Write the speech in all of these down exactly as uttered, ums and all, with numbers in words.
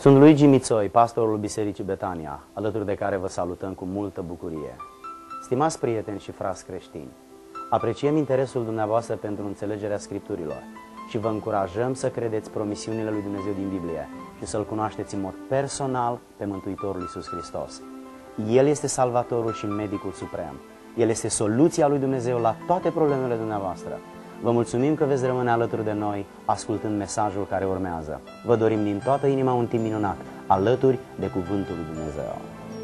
Sunt Luigi Mițoi, pastorul Bisericii Betania, alături de care vă salutăm cu multă bucurie. Stimați prieteni și frați creștini, apreciem interesul dumneavoastră pentru înțelegerea Scripturilor și vă încurajăm să credeți promisiunile lui Dumnezeu din Biblie și să-L cunoașteți în mod personal pe Mântuitorul Iisus Hristos. El este Salvatorul și Medicul Suprem. El este soluția lui Dumnezeu la toate problemele dumneavoastră. Vă mulțumim că veți rămâne alături de noi ascultând mesajul care urmează. Vă dorim din toată inima un timp minunat, alături de Cuvântul lui Dumnezeu.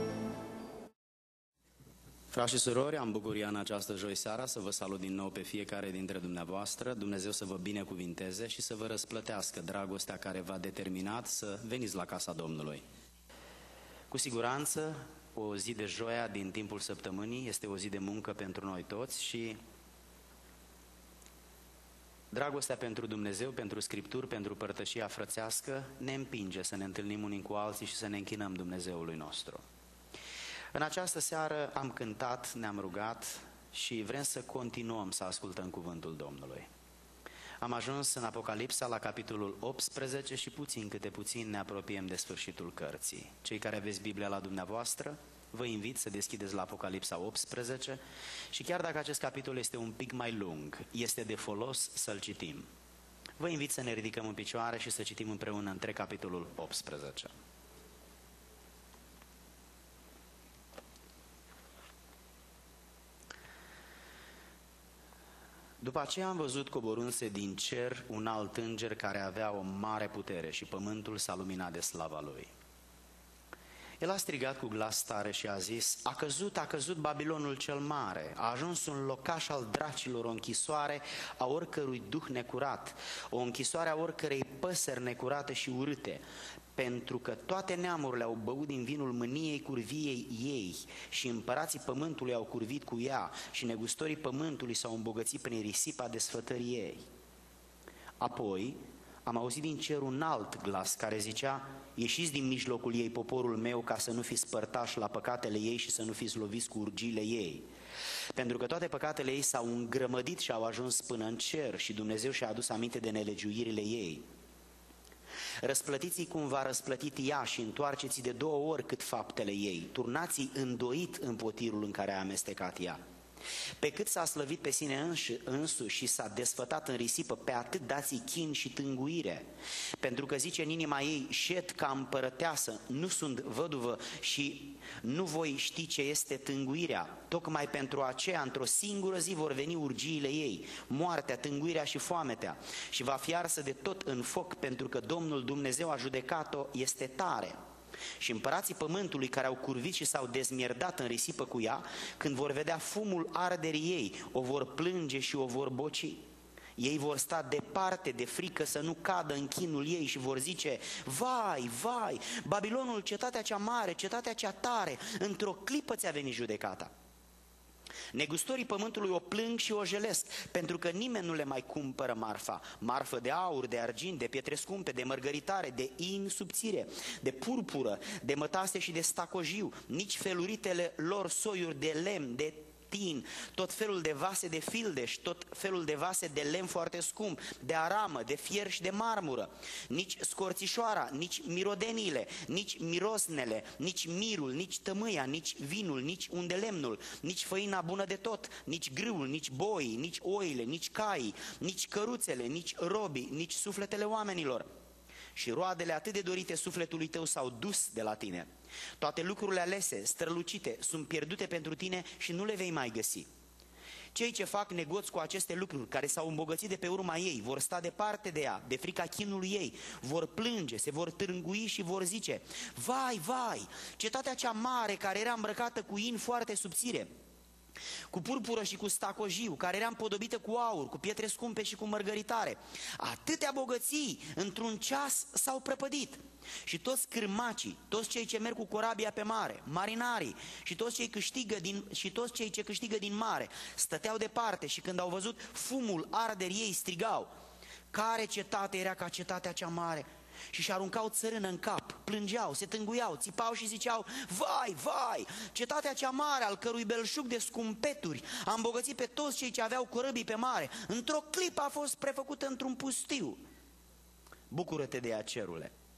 Frați și surori, am bucuria în această joi seara să vă salut din nou pe fiecare dintre dumneavoastră. Dumnezeu să vă binecuvinteze și să vă răsplătească dragostea care v-a determinat să veniți la casa Domnului. Cu siguranță, o zi de joia din timpul săptămânii este o zi de muncă pentru noi toți și dragostea pentru Dumnezeu, pentru Scripturi, pentru părtășia frățească ne împinge să ne întâlnim unii cu alții și să ne închinăm Dumnezeului nostru. În această seară am cântat, ne-am rugat și vrem să continuăm să ascultăm cuvântul Domnului. Am ajuns în Apocalipsa la capitolul optsprezece și puțin câte puțin ne apropiem de sfârșitul cărții. Cei care aveți Biblia la dumneavoastră, vă invit să deschideți la Apocalipsa optsprezece și chiar dacă acest capitol este un pic mai lung, este de folos să-l citim. Vă invit să ne ridicăm în picioare și să citim împreună între capitolul optsprezece. După aceea am văzut coborându-se din cer un alt înger care avea o mare putere și pământul s-a luminat de slava lui. El a strigat cu glas tare și a zis: a căzut, a căzut Babilonul cel mare, a ajuns un locaș al dracilor, o închisoare a oricărui duh necurat, o închisoare a oricărei păsări necurate și urâte, pentru că toate neamurile au băut din vinul mâniei curviei ei și împărații pământului au curvit cu ea și negustorii pământului s-au îmbogățit prin risipa desfătării ei. Apoi am auzit din cer un alt glas care zicea: ieșiți din mijlocul ei, poporul meu, ca să nu fiți părtași la păcatele ei și să nu fiți loviți cu urgiile ei. Pentru că toate păcatele ei s-au îngrămădit și au ajuns până în cer și Dumnezeu și-a adus aminte de nelegiuirile ei. Răsplătiți-i cum v-a răsplătit ea și întoarceți-i de două ori cât faptele ei. Turnați-i îndoit în potirul în care a amestecat ea. Pe cât s-a slăvit pe sine însuși și s-a desfătat în risipă, pe atât dați-i chin și tânguire. Pentru că zice în inima ei: șet ca împărăteasă, nu sunt văduvă și nu voi ști ce este tânguirea. Tocmai pentru aceea, într-o singură zi vor veni urgiile ei, moartea, tânguirea și foametea, și va fi arsă de tot în foc, pentru că Domnul Dumnezeu a judecat-o este tare. Și împărații pământului care au curvit și s-au dezmierdat în risipă cu ea, când vor vedea fumul arderii ei, o vor plânge și o vor boci. Ei vor sta departe de frică să nu cadă în chinul ei și vor zice: vai, vai, Babilonul, cetatea cea mare, cetatea cea tare, într-o clipă ți-a venit judecata. Negustorii pământului o plâng și o jelesc, pentru că nimeni nu le mai cumpără marfa, marfă de aur, de argint, de pietre scumpe, de mărgăritare, de in subțire, de purpură, de mătase și de stacojiu, nici feluritele lor soiuri de lemn, de tin, tot felul de vase de fildeș, tot felul de vase de lemn foarte scump, de aramă, de fier și de marmură, nici scorțișoara, nici mirodeniile, nici mirosnele, nici mirul, nici tămâia, nici vinul, nici undelemnul, nici făina bună de tot, nici grâul, nici boii, nici oile, nici caii, nici căruțele, nici robii, nici sufletele oamenilor. Și roadele atât de dorite sufletului tău s-au dus de la tine. Toate lucrurile alese, strălucite, sunt pierdute pentru tine și nu le vei mai găsi. Cei ce fac negoț cu aceste lucruri, care s-au îmbogățit de pe urma ei, vor sta departe de ea, de frica chinului ei, vor plânge, se vor târângui și vor zice: vai, vai, cetatea cea mare care era îmbrăcată cu in foarte subțire, cu purpură și cu stacojiu, care era împodobită cu aur, cu pietre scumpe și cu mărgăritare, atâtea bogății într-un ceas s-au prăpădit. Și toți cârmacii, toți cei ce merg cu corabia pe mare, marinarii și toți cei, câștigă din, și toți cei ce câștigă din mare stăteau departe și când au văzut fumul arderii ei strigau: care cetate era ca cetatea cea mare? Și-și aruncau țărână în cap, plângeau, se tânguiau, țipau și ziceau: vai, vai, cetatea cea mare, al cărui belșug de scumpeturi a îmbogățit pe toți cei ce aveau corăbii pe mare, într-o clipă a fost prefăcută într-un pustiu. Bucură-te de ea, cerule,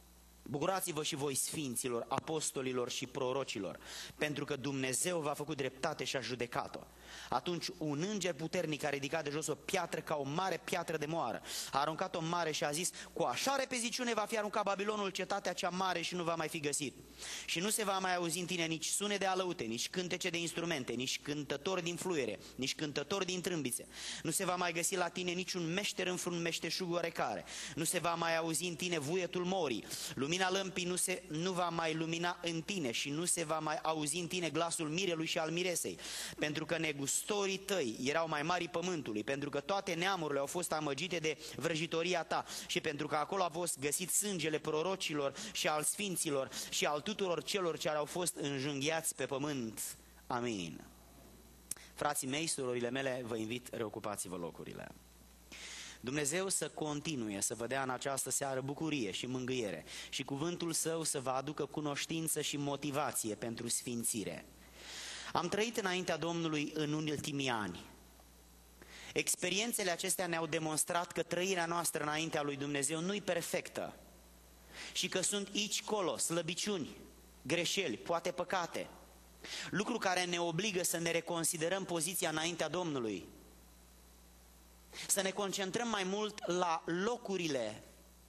Bucurați-vă și voi, sfinților, apostolilor și prorocilor, pentru că Dumnezeu v-a făcut dreptate și a judecat-o. Atunci un înger puternic a ridicat de jos o piatră ca o mare piatră de moară, a aruncat-o în mare și a zis: cu așa repeziciune va fi aruncat Babilonul, cetatea cea mare, și nu va mai fi găsit. Și nu se va mai auzi în tine nici sunet de alăute, nici cântece de instrumente, nici cântători din fluiere, nici cântători din trâmbițe. Nu se va mai găsi la tine niciun meșter în frun meșteșug oarecare. Nu se va mai auzi în tine vuietul morii. Lumina lămpii nu, se, nu va mai lumina în tine și nu se va mai auzi în tine glasul mirelui și al miresei, pentru că negustorii tăi erau mai mari pământului, pentru că toate neamurile au fost amăgite de vrăjitoria ta și pentru că acolo a fost găsit sângele prorocilor și al sfinților și al tuturor celor ce au fost înjunghiați pe pământ. Amin. Frații mei, surorile mele, vă invit, reocupați-vă locurile. Dumnezeu să continue să vă dea în această seară bucurie și mângâiere și cuvântul Său să vă aducă cunoștință și motivație pentru sfințire. Am trăit înaintea Domnului în ultimii ani. Experiențele acestea ne-au demonstrat că trăirea noastră înaintea lui Dumnezeu nu-i perfectă și că sunt aici colo slăbiciuni, greșeli, poate păcate, lucru care ne obligă să ne reconsiderăm poziția înaintea Domnului, să ne concentrăm mai mult la locurile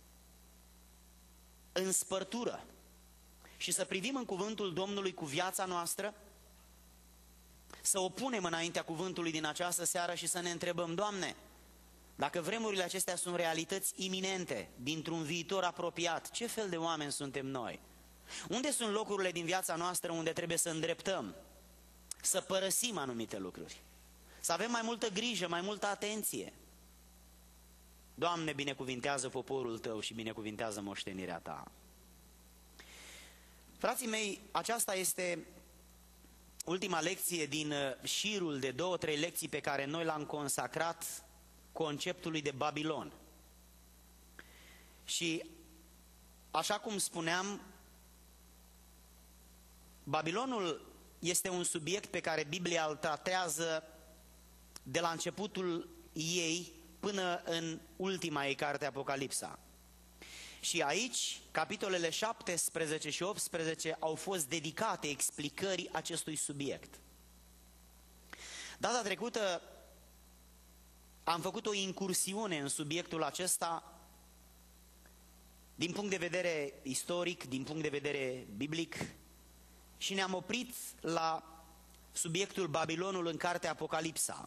în spărtură și să privim în cuvântul Domnului cu viața noastră, să o punem înaintea cuvântului din această seară și să ne întrebăm: Doamne, dacă vremurile acestea sunt realități iminente, dintr-un viitor apropiat, ce fel de oameni suntem noi? Unde sunt locurile din viața noastră unde trebuie să îndreptăm, să părăsim anumite lucruri, să avem mai multă grijă, mai multă atenție? Doamne, binecuvintează poporul Tău și binecuvintează moștenirea Ta. Frații mei, aceasta este ultima lecție din șirul de două, trei lecții pe care noi l-am consacrat conceptului de Babilon. Și așa cum spuneam, Babilonul este un subiect pe care Biblia îl tratează de la începutul ei până în ultima ei carte, Apocalipsa. Și aici, capitolele șaptesprezece și optsprezece au fost dedicate explicării acestui subiect. Data trecută am făcut o incursiune în subiectul acesta din punct de vedere istoric, din punct de vedere biblic, și ne-am oprit la subiectul Babilonul în cartea Apocalipsa.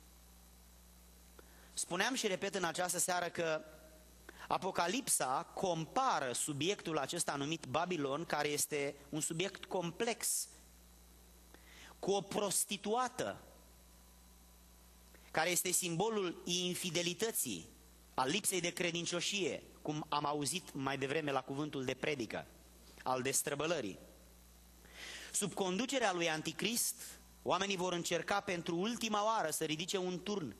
Spuneam și repet în această seară că Apocalipsa compară subiectul acesta numit Babilon, care este un subiect complex, cu o prostituată, care este simbolul infidelității, al lipsei de credincioșie, cum am auzit mai devreme la cuvântul de predică, al destrăbălării. Sub conducerea lui Anticrist, oamenii vor încerca pentru ultima oară să ridice un turn.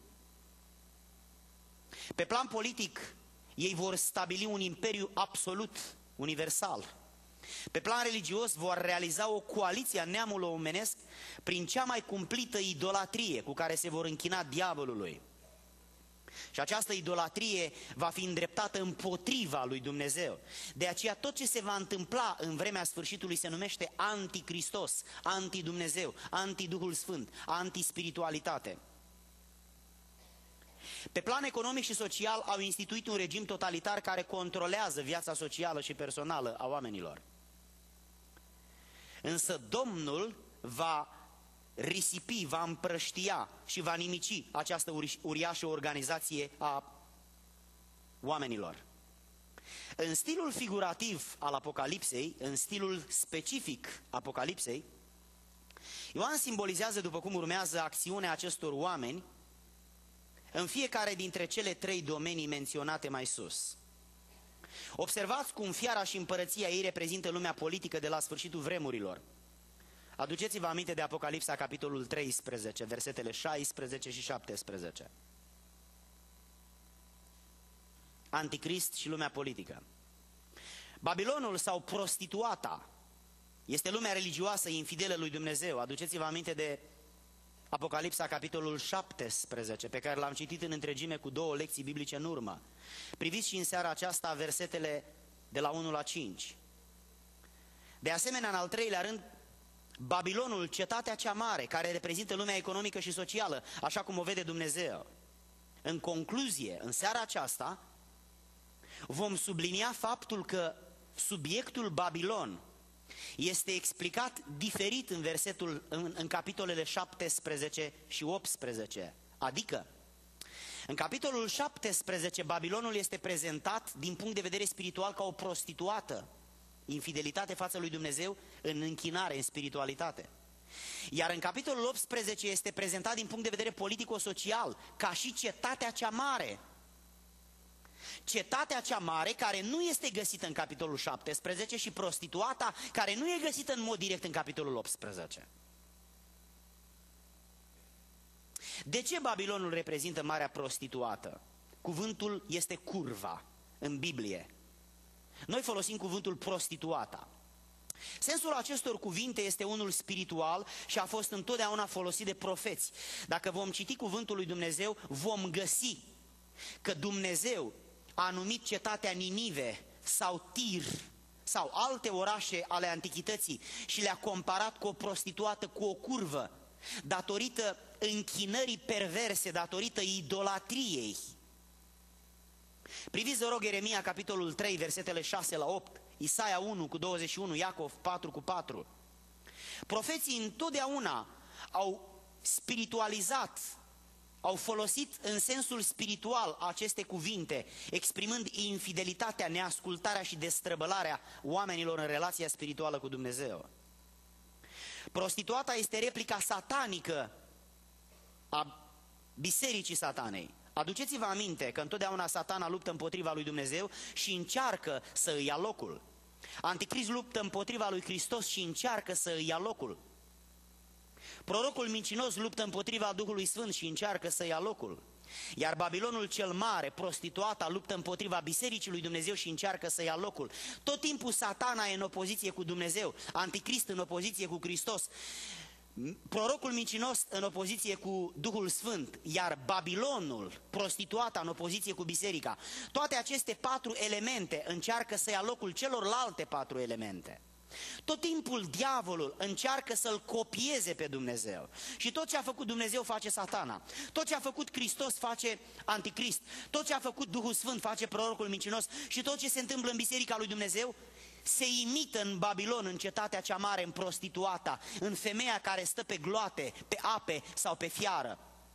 Pe plan politic, ei vor stabili un imperiu absolut, universal. Pe plan religios, vor realiza o coaliție a neamului omenesc prin cea mai cumplită idolatrie cu care se vor închina diavolului. Și această idolatrie va fi îndreptată împotriva lui Dumnezeu. De aceea tot ce se va întâmpla în vremea sfârșitului se numește anticristos, anti-Dumnezeu, anti-Duhul Sfânt, anti-spiritualitate. Pe plan economic și social au instituit un regim totalitar care controlează viața socială și personală a oamenilor. Însă Domnul va risipi, va împrăștia și va nimici această uriașă organizație a oamenilor. În stilul figurativ al Apocalipsei, în stilul specific Apocalipsei, Ioan simbolizează, după cum urmează, acțiunea acestor oameni în fiecare dintre cele trei domenii menționate mai sus. Observați cum fiara și împărăția ei reprezintă lumea politică de la sfârșitul vremurilor. Aduceți-vă aminte de Apocalipsa, capitolul treisprezece, versetele șaisprezece și șaptesprezece. Anticrist și lumea politică. Babilonul sau prostituata este lumea religioasă infidelă lui Dumnezeu. Aduceți-vă aminte de Apocalipsa, capitolul șaptesprezece, pe care l-am citit în întregime cu două lecții biblice în urmă. Priviți și în seara aceasta versetele de la unu la cinci. De asemenea, în al treilea rând, Babilonul, cetatea cea mare, care reprezintă lumea economică și socială, așa cum o vede Dumnezeu. În concluzie, în seara aceasta, vom sublinia faptul că subiectul Babilon este explicat diferit în, versetul, în, în capitolele șaptesprezece și optsprezece. Adică, în capitolul șaptesprezece, Babilonul este prezentat din punct de vedere spiritual ca o prostituată, infidelitate față lui Dumnezeu în închinare, în spiritualitate. Iar în capitolul optsprezece este prezentat din punct de vedere politico-social ca și cetatea cea mare. Cetatea cea mare care nu este găsită în capitolul șaptesprezece și prostituata care nu e găsită în mod direct în capitolul optsprezece. De ce Babilonul reprezintă marea prostituată? Cuvântul este curva în Biblie. Noi folosim cuvântul prostituata. Sensul acestor cuvinte este unul spiritual și a fost întotdeauna folosit de profeți. Dacă vom citi cuvântul lui Dumnezeu, vom găsi că Dumnezeu a numit cetatea Ninive sau Tir sau alte orașe ale antichității și le-a comparat cu o prostituată cu o curvă, datorită închinării perverse, datorită idolatriei. Priviți, vă rog, Ieremia, capitolul trei, versetele șase la opt, Isaia unu cu douăzeci și unu, Iacov patru cu patru. Profeții întotdeauna au spiritualizat, au folosit în sensul spiritual aceste cuvinte, exprimând infidelitatea, neascultarea și destrăbălarea oamenilor în relația spirituală cu Dumnezeu. Prostituata este replica satanică a bisericii satanei. Aduceți-vă aminte că întotdeauna Satana luptă împotriva lui Dumnezeu și încearcă să îi ia locul. Anticrist luptă împotriva lui Hristos și încearcă să îi ia locul. Prorocul mincinos luptă împotriva Duhului Sfânt și încearcă să ia locul. Iar Babilonul cel mare, prostituata, luptă împotriva bisericii lui Dumnezeu și încearcă să ia locul. Tot timpul Satana e în opoziție cu Dumnezeu, Anticrist în opoziție cu Hristos, prorocul mincinos în opoziție cu Duhul Sfânt, iar Babilonul, prostituata, în opoziție cu biserica. Toate aceste patru elemente încearcă să ia locul celorlalte patru elemente. Tot timpul diavolul încearcă să-L copieze pe Dumnezeu. Și tot ce a făcut Dumnezeu face Satana. Tot ce a făcut Hristos face Anticrist. Tot ce a făcut Duhul Sfânt face prorocul mincinos. Și tot ce se întâmplă în biserica lui Dumnezeu se imită în Babilon, în cetatea cea mare, în prostituata, în femeia care stă pe gloate, pe ape sau pe fiară.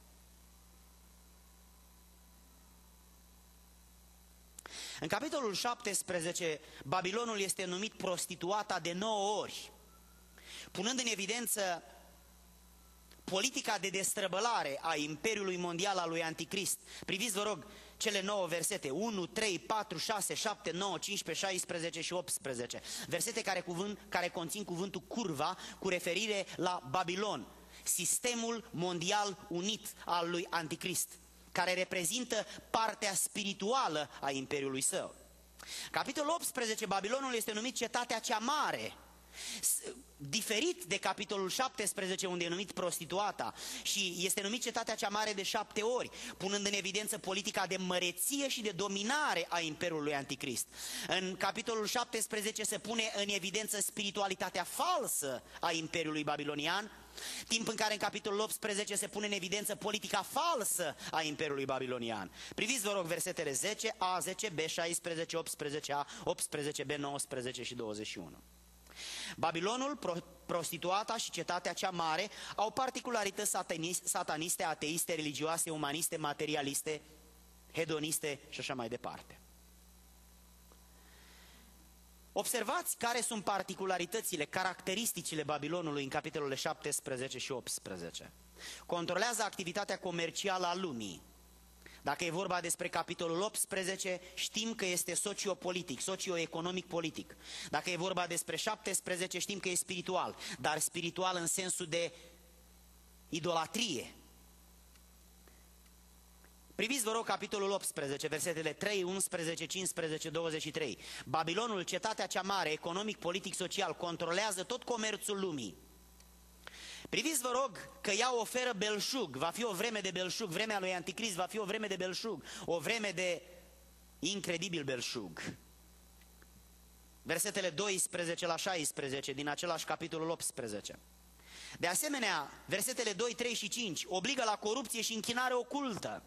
În capitolul șaptesprezece, Babilonul este numit prostituata de nouă ori, punând în evidență politica de destrăbălare a Imperiului Mondial al lui Anticrist. Priviți, vă rog, cele nouă versete, unu, trei, patru, șase, șapte, nouă, cincisprezece, șaisprezece și optsprezece. Versete care, cuvânt, care conțin cuvântul curva cu referire la Babilon, sistemul mondial unit al lui Anticrist, care reprezintă partea spirituală a imperiului său. Capitolul optsprezece, Babilonul este numit cetatea cea mare, diferit de capitolul șaptesprezece, unde e numit prostituata, și este numit cetatea cea mare de șapte ori, punând în evidență politica de măreție și de dominare a imperiului Anticrist. În capitolul șaptesprezece se pune în evidență spiritualitatea falsă a imperiului babilonian, timp în care în capitolul optsprezece se pune în evidență politica falsă a Imperiului Babilonian. Priviți, vă rog, versetele zece a, zece b, șaisprezece, optsprezece a, optsprezece b, nouăsprezece și douăzeci și unu. Babilonul, pro prostituata și cetatea cea mare au particularități sataniste, ateiste, religioase, umaniste, materialiste, hedoniste și așa mai departe. Observați care sunt particularitățile, caracteristicile Babilonului în capitolele șaptesprezece și optsprezece. Controlează activitatea comercială a lumii. Dacă e vorba despre capitolul optsprezece, știm că este sociopolitic, socioeconomic-politic. Dacă e vorba despre șaptesprezece, știm că e spiritual, dar spiritual în sensul de idolatrie. Priviți, vă rog, capitolul optsprezece, versetele trei, unsprezece, cincisprezece, douăzeci și trei. Babilonul, cetatea cea mare, economic, politic, social, controlează tot comerțul lumii. Priviți, vă rog, că ea oferă belșug, va fi o vreme de belșug, vremea lui Anticrist va fi o vreme de belșug, o vreme de incredibil belșug. versetele doisprezece la șaisprezece din același capitolul optsprezece. De asemenea, versetele doi, trei și cinci obligă la corupție și închinare ocultă.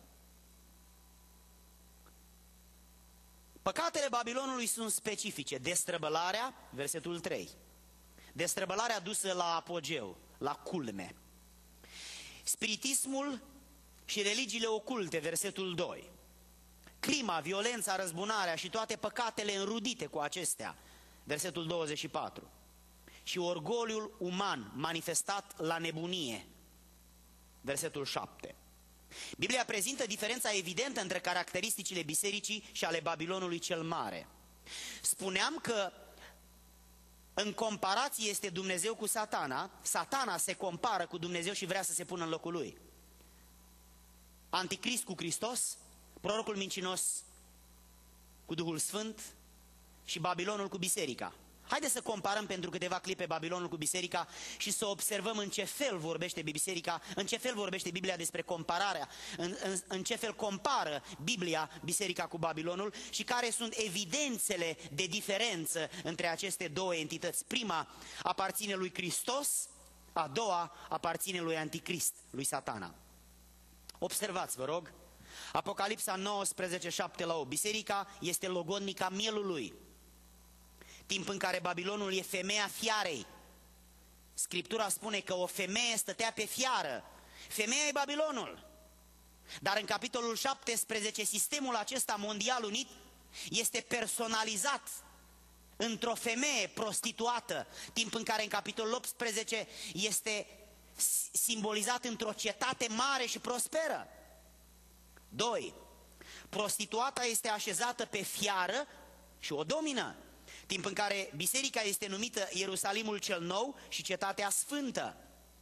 Păcatele Babilonului sunt specifice. Destrăbălarea, versetul trei. Destrăbălarea dusă la apogeu, la culme. Spiritismul și religiile oculte, versetul doi. Crima, violența, răzbunarea și toate păcatele înrudite cu acestea, versetul douăzeci și patru. Și orgoliul uman manifestat la nebunie, versetul șapte. Biblia prezintă diferența evidentă între caracteristicile bisericii și ale Babilonului cel mare. Spuneam că în comparație este Dumnezeu cu Satana. Satana se compară cu Dumnezeu și vrea să se pună în locul lui. Anticrist cu Hristos, prorocul mincinos cu Duhul Sfânt și Babilonul cu biserica. Haideți să comparăm pentru câteva clipe Babilonul cu biserica și să observăm în ce fel vorbește biserica, în ce fel vorbește Biblia despre compararea, în, în, în ce fel compară Biblia biserica cu Babilonul și care sunt evidențele de diferență între aceste două entități. Prima aparține lui Hristos, a doua aparține lui Anticrist, lui Satana. Observați, vă rog, Apocalipsa nouăsprezece, șapte la opt. Biserica este logodnica mielului, timp în care Babilonul e femeia fiarei. Scriptura spune că o femeie stătea pe fiară. Femeia e Babilonul. Dar în capitolul șaptesprezece, sistemul acesta mondial unit este personalizat într-o femeie prostituată, timp în care în capitolul optsprezece este simbolizat într-o cetate mare și prosperă. doi. Prostituata este așezată pe fiară și o domină, timp în care biserica este numită Ierusalimul cel nou și cetatea sfântă.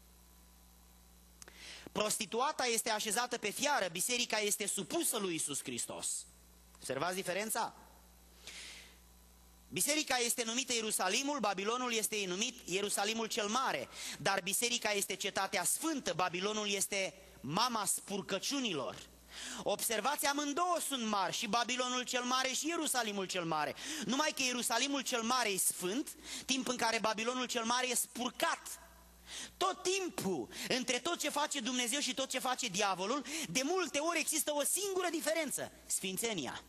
Prostituata este așezată pe fiară, biserica este supusă lui Iisus Hristos. Observați diferența? Biserica este numită Ierusalimul, Babilonul este numit Ierusalimul cel mare, dar biserica este cetatea sfântă, Babilonul este mama spurcăciunilor. Observați, amândouă sunt mari, și Babilonul cel mare și Ierusalimul cel mare. Numai că Ierusalimul cel mare e sfânt, timp în care Babilonul cel mare e spurcat. Tot timpul, între tot ce face Dumnezeu și tot ce face diavolul, de multe ori există o singură diferență: sfințenia.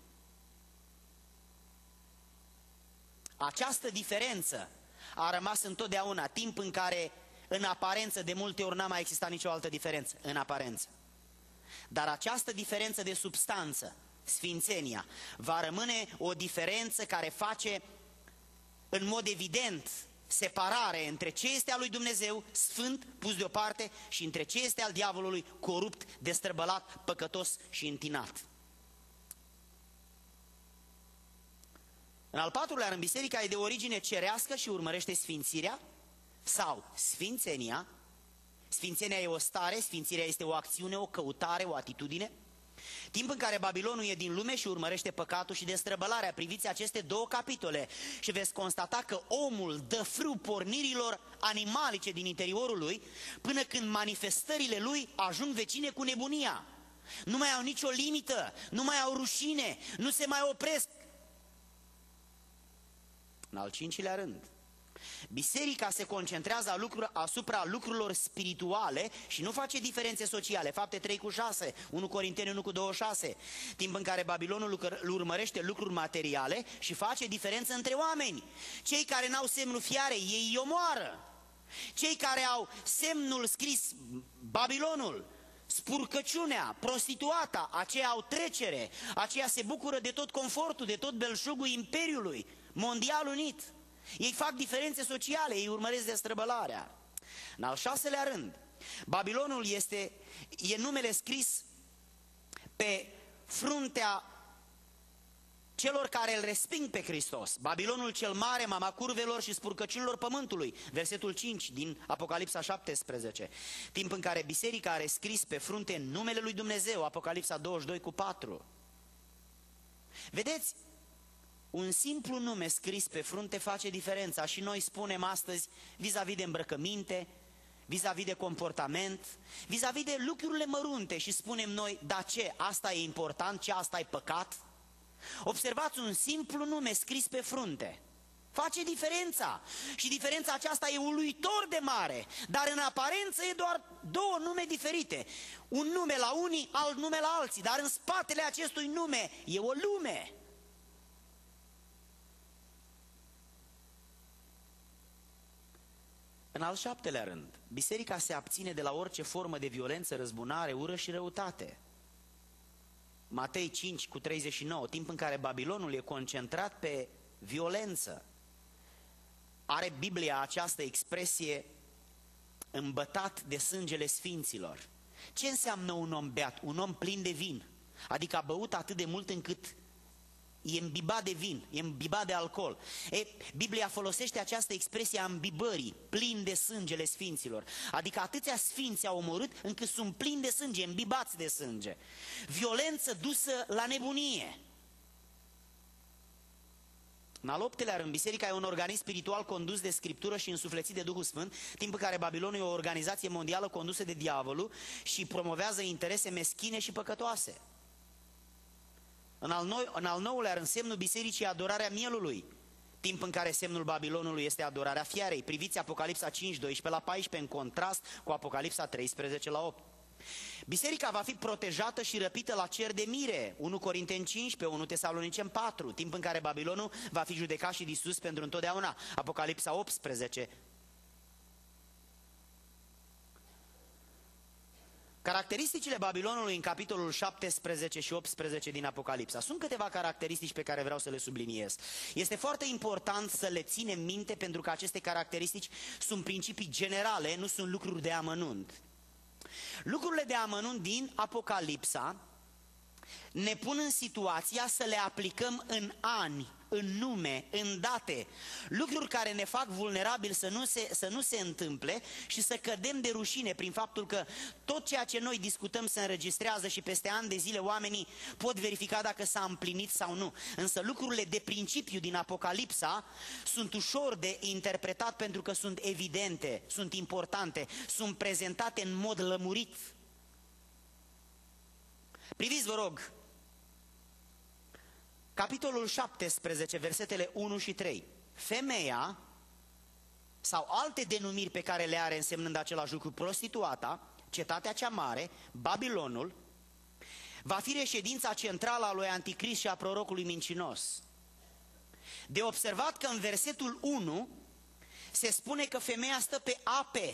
Această diferență a rămas întotdeauna, timp în care în aparență de multe ori n-a mai existat nicio altă diferență, în aparență. Dar această diferență de substanță, sfințenia, va rămâne o diferență care face în mod evident separare între ce este al lui Dumnezeu, sfânt, pus deoparte, și între ce este al diavolului, corupt, destrăbălat, păcătos și întinat. În al patrulea rând, biserica e de origine cerească și urmărește sfințirea sau sfințenia. Sfințenia e o stare, sfințirea este o acțiune, o căutare, o atitudine. Timp în care Babilonul e din lume și urmărește păcatul și destrăbălarea. Priviți aceste două capitole și veți constata că omul dă frâu pornirilor animalice din interiorul lui, până când manifestările lui ajung vecine cu nebunia. Nu mai au nicio limită, nu mai au rușine, nu se mai opresc. În al cincilea rând, biserica se concentrează asupra lucrurilor spirituale și nu face diferențe sociale. Fapte trei cu șase, unu Corinteni unu cu douăzeci și șase. Timp în care Babilonul urmărește lucruri materiale și face diferență între oameni. Cei care n-au semnul fiarei, ei îi omoară. Cei care au semnul scris Babilonul, spurcăciunea, prostituata, aceia au trecere, aceia se bucură de tot confortul, de tot belșugul imperiului mondial unit. Ei fac diferențe sociale, ei urmăresc destrăbălarea. În al șaselea rând, Babilonul este, e numele scris pe fruntea celor care îl resping pe Hristos. Babilonul cel mare, mama curvelor și spurcăciunilor pământului. Versetul cinci din Apocalipsa șaptesprezece. Timp în care biserica are scris pe frunte numele lui Dumnezeu. Apocalipsa douăzeci și doi cu patru. Vedeți? Un simplu nume scris pe frunte face diferența și noi spunem astăzi vis-a-vis de îmbrăcăminte, vis-a-vis de comportament, vis-a-vis de lucrurile mărunte și spunem noi, da ce, asta e important, ce, asta e păcat? Observați, un simplu nume scris pe frunte face diferența. Și diferența aceasta e uluitor de mare, dar în aparență e doar două nume diferite. Un nume la unii, alt nume la alții, dar în spatele acestui nume e o lume. În al șaptelea rând, biserica se abține de la orice formă de violență, răzbunare, ură și răutate. Matei cinci cu treizeci și nouă, timp în care Babilonul e concentrat pe violență. Are Biblia această expresie îmbătat de sângele sfinților. Ce înseamnă un om beat? Un om plin de vin. Adică a băut atât de mult încât e îmbibat de vin, e îmbibat de alcool. E, Biblia folosește această expresie a îmbibării, plin de sângele sfinților. Adică atâția sfinți au omorât încât sunt plini de sânge, îmbibați de sânge. Violență dusă la nebunie. În al optelea rând, biserica e un organism spiritual condus de Scriptură și însuflețit de Duhul Sfânt, timp în care Babilonul e o organizație mondială condusă de diavolul și promovează interese meschine și păcătoase. În al, nou, în al nouălea rând, semnul bisericii e adorarea mielului, timp în care semnul Babilonului este adorarea fiarei. Priviți Apocalipsa cinci, doisprezece la paisprezece, în contrast cu Apocalipsa treisprezece la opt. Biserica va fi protejată și răpită la cer de mire, unu Corinteni cincisprezece, unu Tesaloniceni patru, timp în care Babilonul va fi judecat și distrus pentru întotdeauna, Apocalipsa optsprezece. Caracteristicile Babilonului în capitolul șaptesprezece și optsprezece din Apocalipsa. Sunt câteva caracteristici pe care vreau să le subliniez. Este foarte important să le ținem minte pentru că aceste caracteristici sunt principii generale, nu sunt lucruri de amănunt. Lucrurile de amănunt din Apocalipsa ne pun în situația să le aplicăm în ani, în nume, în date, lucruri care ne fac vulnerabili să nu se, să nu se întâmple și să cădem de rușine prin faptul că tot ceea ce noi discutăm se înregistrează și peste ani de zile oamenii pot verifica dacă s-a împlinit sau nu. Însă lucrurile de principiu din Apocalipsa sunt ușor de interpretat pentru că sunt evidente, sunt importante, sunt prezentate în mod lămurit. Priviți, vă rog, capitolul șaptesprezece, versetele unu și trei. Femeia, sau alte denumiri pe care le are însemnând același lucru, prostituata, cetatea cea mare, Babilonul, va fi reședința centrală a lui Anticrist și a prorocului mincinos. De observat că în versetul unu se spune că femeia stă pe ape,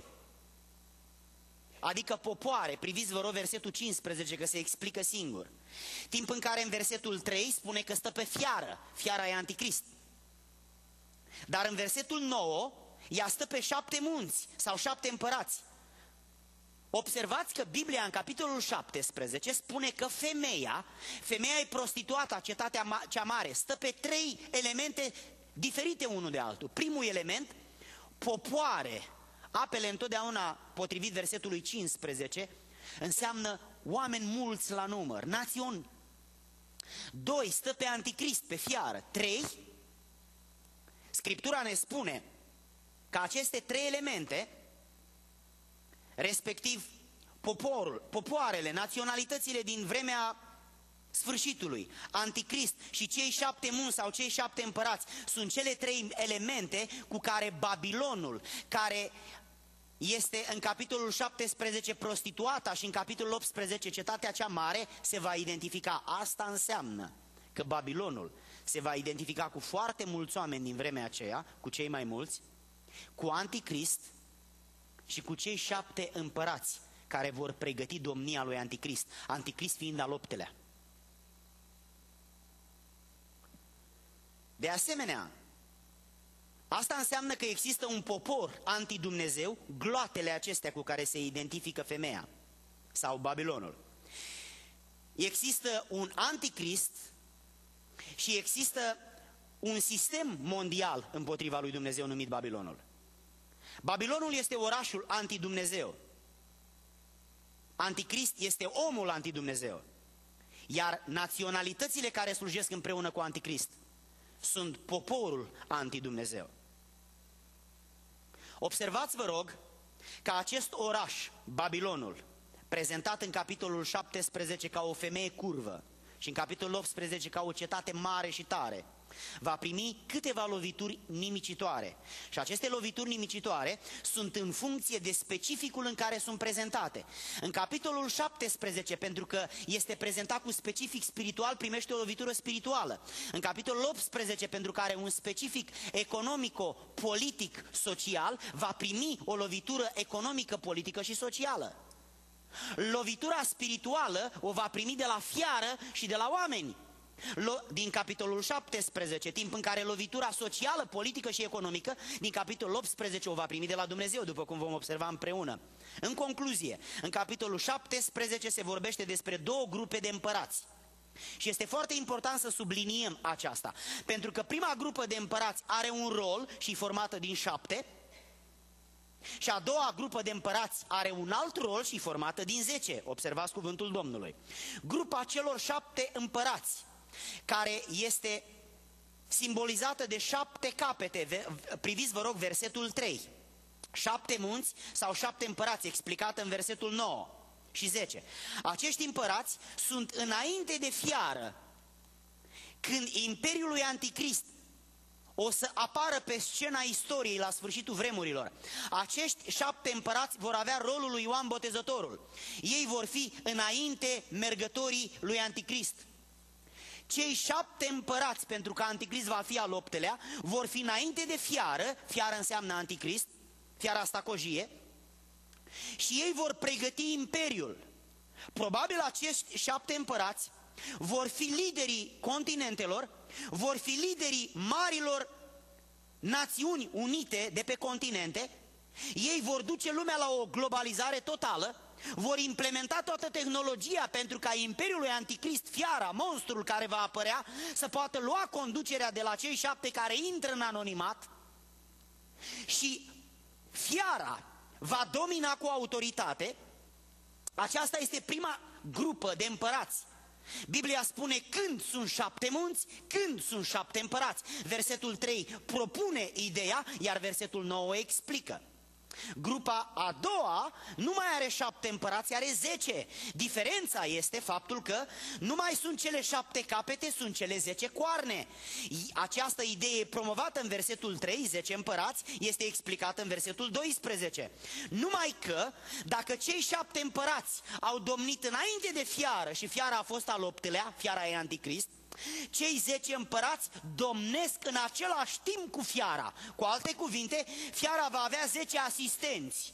adică popoare. Priviți, vă rog, versetul cincisprezece, că se explică singur. Timp în care în versetul trei spune că stă pe fiară, fiara e Anticrist. Dar în versetul nouă, ea stă pe șapte munți sau șapte împărați. Observați că Biblia în capitolul șaptesprezece spune că femeia, femeia e prostituata, cetatea cea mare, stă pe trei elemente diferite unul de altul. Primul element, popoare. Apele întotdeauna, potrivit versetului cincisprezece, înseamnă oameni mulți la număr, națiuni. Doi, stă pe Anticrist, pe fiară. Trei, Scriptura ne spune că aceste trei elemente, respectiv poporul, popoarele, naționalitățile din vremea sfârșitului, Anticrist și cei șapte munți sau cei șapte împărați, sunt cele trei elemente cu care Babilonul, care este în capitolul șaptesprezece prostituata și în capitolul optsprezece cetatea cea mare, se va identifica. Asta înseamnă că Babilonul se va identifica cu foarte mulți oameni din vremea aceea, cu cei mai mulți, cu Anticrist și cu cei șapte împărați care vor pregăti domnia lui Anticrist, Anticrist fiind al optelea. De asemenea, asta înseamnă că există un popor anti-Dumnezeu, gloatele acestea cu care se identifică femeia sau Babilonul. Există un anticrist și există un sistem mondial împotriva lui Dumnezeu numit Babilonul. Babilonul este orașul anti-Dumnezeu. Anticrist este omul anti-Dumnezeu. Iar naționalitățile care slujesc împreună cu Anticrist sunt poporul anti-Dumnezeu. Observați, vă rog, că acest oraș, Babilonul, prezentat în capitolul șaptesprezece ca o femeie curvă și în capitolul optsprezece ca o cetate mare și tare. Va primi câteva lovituri nimicitoare. Și aceste lovituri nimicitoare sunt în funcție de specificul în care sunt prezentate. În capitolul șaptesprezece, pentru că este prezentat cu specific spiritual, primește o lovitură spirituală. În capitolul optsprezece, pentru că are un specific economico-politic social, va primi o lovitură economică, politică și socială. Lovitura spirituală o va primi de la fiară și de la oameni. Din capitolul șaptesprezece, timp în care lovitura socială, politică și economică, din capitolul optsprezece o va primi de la Dumnezeu, după cum vom observa împreună. În concluzie, în capitolul șaptesprezece se vorbește despre două grupe de împărați. Și este foarte important să subliniem aceasta, pentru că prima grupă de împărați are un rol și e formată din șapte, și a doua grupă de împărați are un alt rol și e formată din zece. Observați cuvântul Domnului. Grupa celor șapte împărați, care este simbolizată de șapte capete. Priviți, vă rog, versetul trei. Șapte munți sau șapte împărați, explicat în versetul nouă și zece. Acești împărați sunt înainte de fiară, când Imperiul lui Anticrist o să apară pe scena istoriei la sfârșitul vremurilor. Acești șapte împărați vor avea rolul lui Ioan Botezătorul. Ei vor fi înainte mergătorii lui Anticrist. Cei șapte împărați, pentru că Anticrist va fi al optelea, vor fi înainte de fiară, fiară înseamnă Anticrist, fiara stacojie, și ei vor pregăti imperiul. Probabil acești șapte împărați vor fi liderii continentelor, vor fi liderii marilor națiuni unite de pe continente. Ei vor duce lumea la o globalizare totală, vor implementa toată tehnologia pentru ca Imperiul lui Anticrist, fiara, monstrul care va apărea, să poată lua conducerea de la cei șapte care intră în anonimat, și fiara va domina cu autoritate. Aceasta este prima grupă de împărați. Biblia spune când sunt șapte munți, când sunt șapte împărați. Versetul trei propune ideea, iar versetul nouă explică. Grupa a doua nu mai are șapte împărați, are zece. Diferența este faptul că nu mai sunt cele șapte capete, sunt cele zece coarne. Această idee promovată în versetul trei, zece împărați, este explicată în versetul doisprezece. Numai că dacă cei șapte împărați au domnit înainte de fiară și fiara a fost al optelea, fiara e Anticrist, cei zece împărați domnesc în același timp cu fiara. Cu alte cuvinte, fiara va avea zece asistenți.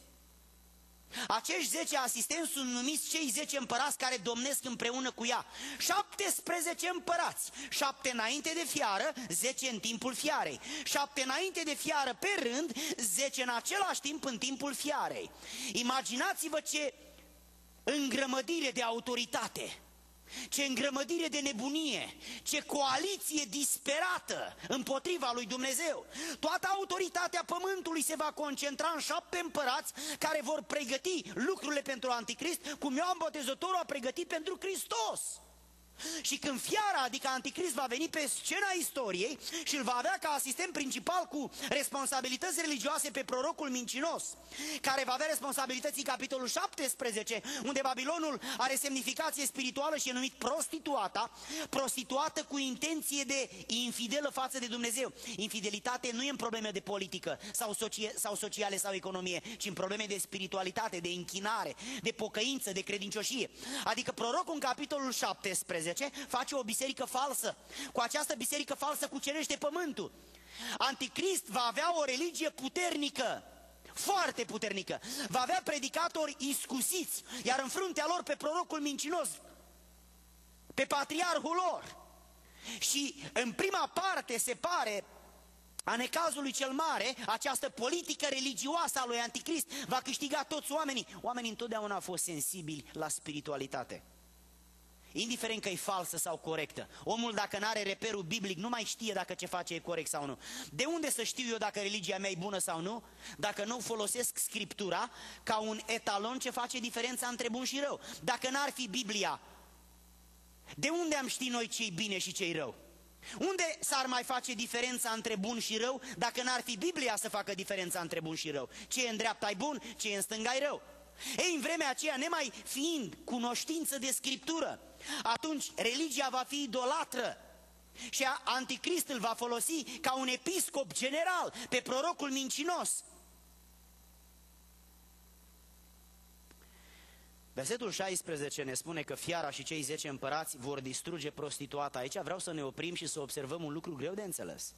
Acești zece asistenți sunt numiți cei zece împărați care domnesc împreună cu ea. șaptesprezece împărați, șapte înainte de fiară, zece în timpul fiarei. Șapte înainte de fiară pe rând, zece în același timp în timpul fiarei. Imaginați-vă ce îngrămădire de autoritate, ce îngrămădire de nebunie, ce coaliție disperată împotriva lui Dumnezeu. Toată autoritatea pământului se va concentra în șapte împărați care vor pregăti lucrurile pentru Anticrist, cum Ioan Botezătorul a pregătit pentru Hristos. Și când fiara, adică Anticrist, va veni pe scena istoriei și îl va avea ca asistent principal cu responsabilități religioase pe prorocul mincinos, care va avea responsabilități în capitolul șaptesprezece, unde Babilonul are semnificație spirituală și e numit prostituata, prostituată cu intenție de infidelă față de Dumnezeu. Infidelitate nu e în probleme de politică sau, socie, sau sociale sau economie, ci în probleme de spiritualitate, de închinare, de pocăință, de credincioșie. Adică prorocul în capitolul șaptesprezece face o biserică falsă. Cu această biserică falsă cucerește pământul. Anticrist va avea o religie puternică, foarte puternică. Va avea predicatori iscusiți, iar în fruntea lor pe prorocul mincinos, pe patriarhul lor. Și în prima parte se pare a necazului cel mare, această politică religioasă a lui Anticrist va câștiga toți oamenii. Oamenii întotdeauna au fost sensibili la spiritualitate, indiferent că e falsă sau corectă. Omul, dacă nu are reperul biblic, nu mai știe dacă ce face e corect sau nu. De unde să știu eu dacă religia mea e bună sau nu, dacă nu folosesc Scriptura ca un etalon ce face diferența între bun și rău? Dacă n-ar fi Biblia, de unde am ști noi ce-i bine și ce-i rău? Unde s-ar mai face diferența între bun și rău dacă n-ar fi Biblia să facă diferența între bun și rău? Ce e în dreapta e bun, ce e în stânga e rău. Ei, în vremea aceea, nemai fiind cunoștință de Scriptură, atunci religia va fi idolatră și Anticrist îl va folosi ca un episcop general pe prorocul mincinos. Versetul șaisprezece ne spune că fiara și cei zece împărați vor distruge prostituata. Aici vreau să ne oprim și să observăm un lucru greu de înțeles.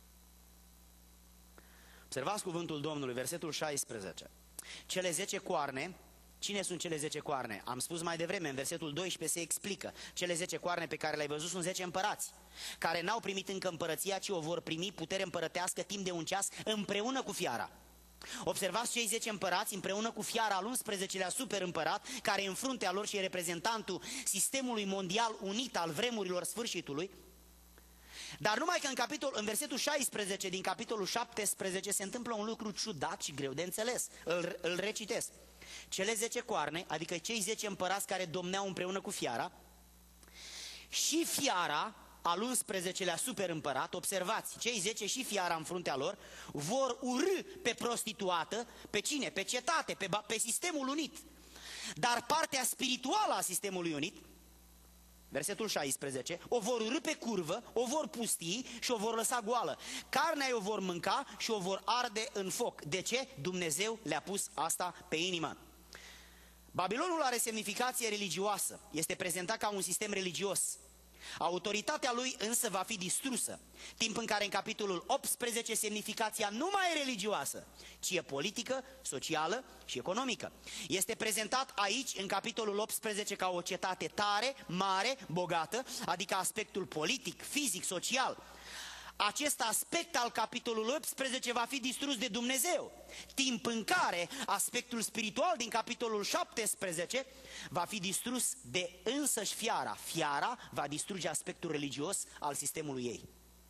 Observați cuvântul Domnului, versetul șaisprezece. Cele zece coarne, cine sunt cele zece coarne? Am spus mai devreme, în versetul doisprezece se explică. Cele zece coarne pe care le-ai văzut sunt zece împărați, care n-au primit încă împărăția, ci o vor primi putere împărătească timp de un ceas împreună cu fiara. Observați cei zece împărați împreună cu fiara al unsprezecelea super împărat, care în fruntea lor și e reprezentantul sistemului mondial unit al vremurilor sfârșitului. Dar numai că în, capitol, în versetul șaisprezece din capitolul șaptesprezece se întâmplă un lucru ciudat și greu de înțeles. Îl, îl recitesc. Cele zece coarne, adică cei zece împărați care domneau împreună cu fiara, și fiara al unsprezecelea super împărat, observați, cei zece și fiara în fruntea lor, vor urâ pe prostituată, pe cine? Pe cetate, pe, pe sistemul unit. Dar partea spirituală a sistemului unit, versetul șaisprezece, o vor urâ pe curvă, o vor pustii și o vor lăsa goală. Carnea o vor mânca și o vor arde în foc. De ce? Dumnezeu le-a pus asta pe inimă. Babilonul are semnificație religioasă, este prezentat ca un sistem religios. Autoritatea lui însă va fi distrusă, timp în care în capitolul optsprezece semnificația nu mai e religioasă, ci e politică, socială și economică. Este prezentat aici în capitolul optsprezece ca o cetate tare, mare, bogată, adică aspectul politic, fizic, social. Acest aspect al capitolului optsprezece va fi distrus de Dumnezeu, timp în care aspectul spiritual din capitolul șaptesprezece va fi distrus de însăși fiara. Fiara va distruge aspectul religios al sistemului ei.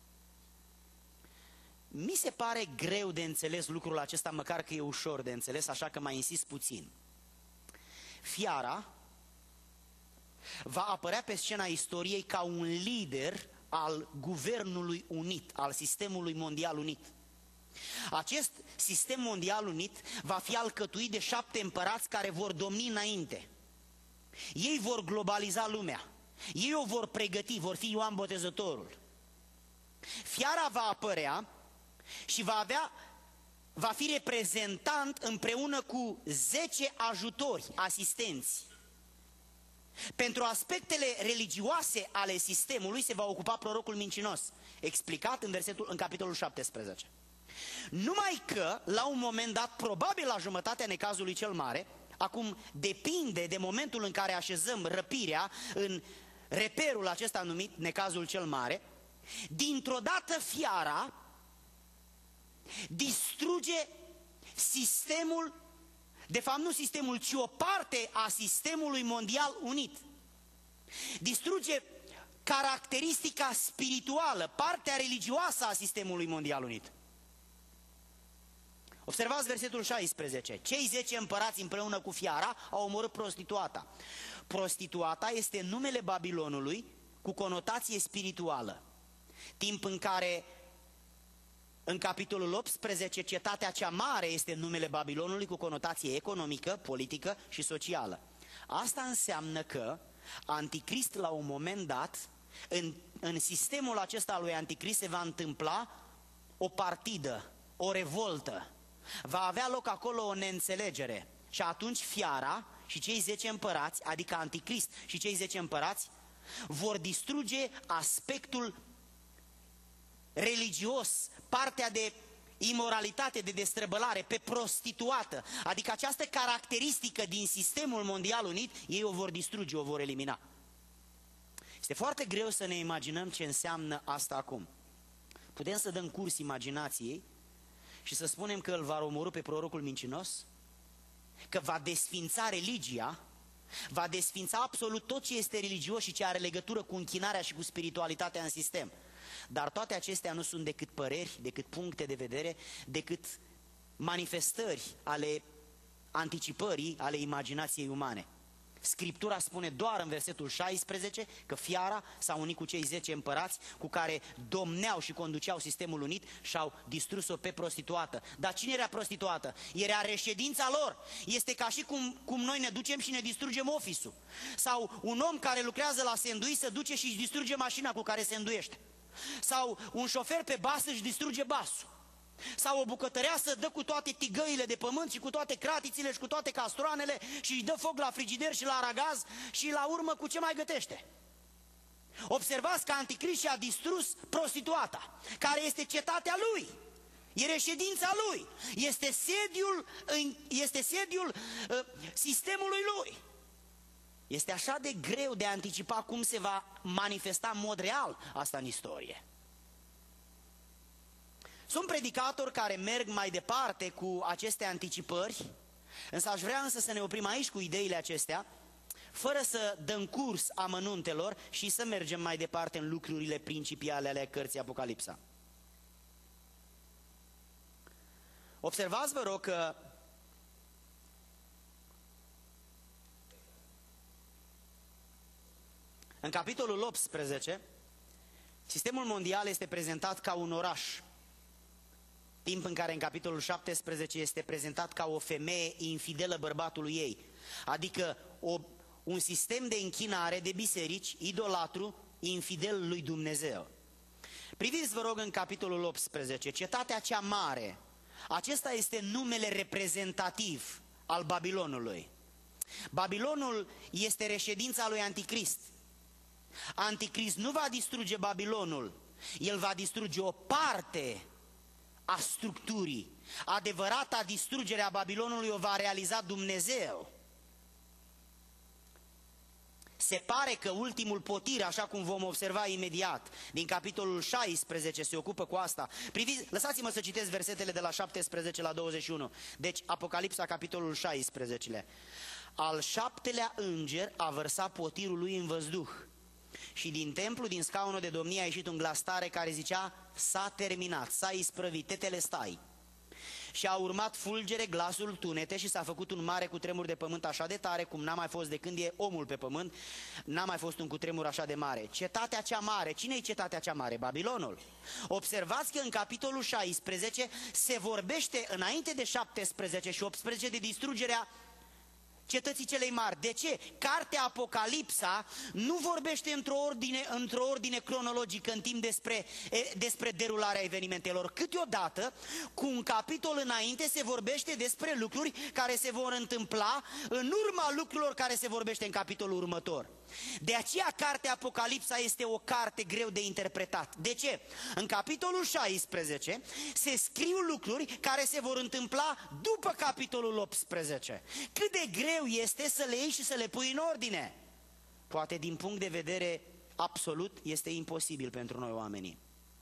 Mi se pare greu de înțeles lucrul acesta, măcar că e ușor de înțeles, așa că mai insist puțin. Fiara va apărea pe scena istoriei ca un lider al guvernului unit, al sistemului mondial unit. Acest sistem mondial unit va fi alcătuit de șapte împărați care vor domni înainte. Ei vor globaliza lumea, ei o vor pregăti, vor fi Ioan Botezătorul. Fiara va apărea și va avea, va fi reprezentant împreună cu zece ajutori, asistenți. Pentru aspectele religioase ale sistemului se va ocupa prorocul mincinos, explicat în, versetul, în capitolul șaptesprezece. Numai că, la un moment dat, probabil la jumătatea necazului cel mare, acum depinde de momentul în care așezăm răpirea în reperul acesta numit necazul cel mare, dintr-o dată fiara distruge sistemul, de fapt nu sistemul, ci o parte a sistemului mondial unit. Distruge caracteristica spirituală, partea religioasă a sistemului mondial unit. Observați versetul șaisprezece. Cei zece împărați împreună cu fiara au omorât prostituata. Prostituata este numele Babilonului cu conotație spirituală. Timp în care în capitolul optsprezece cetatea cea mare este numele Babilonului cu conotație economică, politică și socială. Asta înseamnă că Anticrist la un moment dat, în, în sistemul acesta al lui Anticrist se va întâmpla o partidă, o revoltă. Va avea loc acolo o neînțelegere și atunci fiara și cei zece împărați, adică Anticrist și cei zece împărați, vor distruge aspectul religios, partea de imoralitate, de destrăbălare, pe prostituată, adică această caracteristică din sistemul mondial unit, ei o vor distruge, o vor elimina. Este foarte greu să ne imaginăm ce înseamnă asta acum. Putem să dăm curs imaginației și să spunem că îl va omorî pe prorocul mincinos, că va desfința religia, va desfința absolut tot ce este religios și ce are legătură cu închinarea și cu spiritualitatea în sistem. Dar toate acestea nu sunt decât păreri, decât puncte de vedere, decât manifestări ale anticipării, ale imaginației umane. Scriptura spune doar în versetul șaisprezece că fiara s-a unit cu cei zece împărați cu care domneau și conduceau sistemul unit și au distrus-o pe prostituată. Dar cine era prostituată? Era reședința lor. Este ca și cum, cum noi ne ducem și ne distrugem office-ul. Sau un om care lucrează la sendui se duce și își distruge mașina cu care se înduiește. Sau un șofer pe bas își distruge basul. Sau o bucătăreasă dă cu toate tigăile de pământ și cu toate cratițile și cu toate castroanele și își dă foc la frigider și la aragaz și la urmă cu ce mai gătește. Observați că Anticrist și-a distrus prostituata, care este cetatea lui, e reședința lui, este sediul, este sediul uh, sistemului lui. Este așa de greu de a anticipa cum se va manifesta în mod real asta în istorie. Sunt predicatori care merg mai departe cu aceste anticipări, însă aș vrea însă să ne oprim aici cu ideile acestea, fără să dăm curs amănuntelor și să mergem mai departe în lucrurile principiale ale cărții Apocalipsa. Observați, vă rog, că în capitolul optsprezece, sistemul mondial este prezentat ca un oraș, timp în care în capitolul șaptesprezece este prezentat ca o femeie infidelă bărbatului ei, adică o, un sistem de închinare de biserici, idolatru, infidel lui Dumnezeu. Priviți, vă rog, în capitolul optsprezece, cetatea cea mare. Acesta este numele reprezentativ al Babilonului. Babilonul este reședința lui Anticrist. Anticrist nu va distruge Babilonul, el va distruge o parte a structurii. Adevărata distrugere a Babilonului o va realiza Dumnezeu. Se pare că ultimul potir, așa cum vom observa imediat, din capitolul șaisprezece se ocupă cu asta. Priviți, lăsați-mă să citesc versetele de la șaptesprezece la douăzeci și unu. Deci, Apocalipsa, capitolul șaisprezece. Al șaptelea înger a vărsat potirul lui în văzduh. Și din templu, din scaunul de domnie, a ieșit un glas tare care zicea: s-a terminat, s-a isprăvit, tetele stai. Și a urmat fulgere, glasul, tunete și s-a făcut un mare cutremur de pământ așa de tare cum n-a mai fost de când e omul pe pământ, n-a mai fost un cutremur așa de mare. Cetatea cea mare, cine e cetatea cea mare? Babilonul. Observați că în capitolul șaisprezece se vorbește înainte de șaptesprezece și optsprezece de distrugerea cetății celei mari. De ce? Cartea Apocalipsa nu vorbește într-o ordine, într-o ordine cronologică în timp despre, despre derularea evenimentelor. Câteodată, cu un capitol înainte, se vorbește despre lucruri care se vor întâmpla în urma lucrurilor care se vorbește în capitolul următor. De aceea cartea Apocalipsa este o carte greu de interpretat. De ce? În capitolul șaisprezece se scriu lucruri care se vor întâmpla după capitolul optsprezece. Cât de greu este să le iei și să le pui în ordine? Poate din punct de vedere absolut este imposibil pentru noi oamenii.